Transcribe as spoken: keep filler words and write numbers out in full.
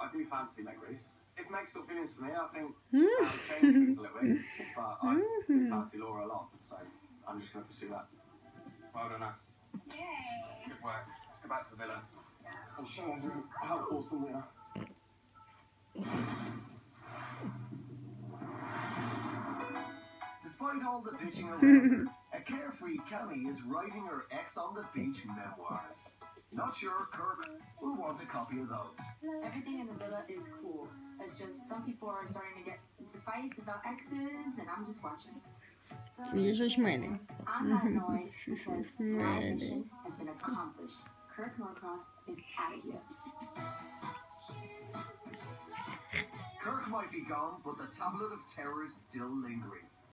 I do fancy leg grease. If Meg's got feelings for me, I think I'll change things a little bit. But I do fancy Laura a lot, so I'm just going to pursue that. Well done, us. Yay! Good work. Let's go back to the villa. I'll show everyone how awesome we are. Despite all the bitching around, a carefree Cammy is writing her ex on the beach memoirs. Not sure Kirk will want a copy of those. Everything in the villa is cool. It's just some people are starting to get into fights about exes, and I'm just watching. So I'm not annoyed because my mission has been accomplished. Kirk Norcross is out of here. Kirk might be gone, but the tablet of terror is still lingering.